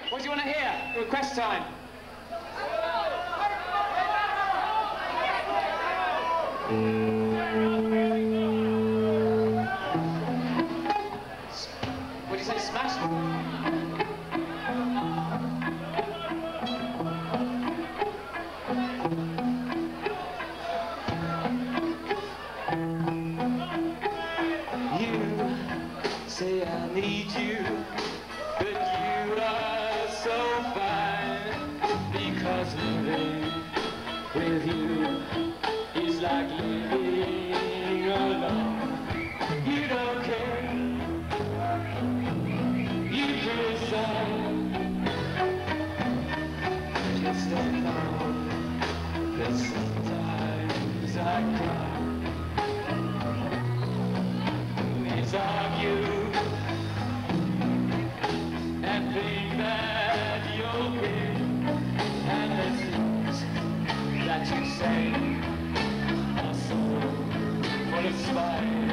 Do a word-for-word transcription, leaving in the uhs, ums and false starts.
What do you want to hear? Request time. What do you say, smash? Say I need you, but you are so fine, because living with you is like living alone. You don't care, you criticize, just don't know that sometimes I cry. Let's argue and think that you're good, and the things that you say are so full of spite.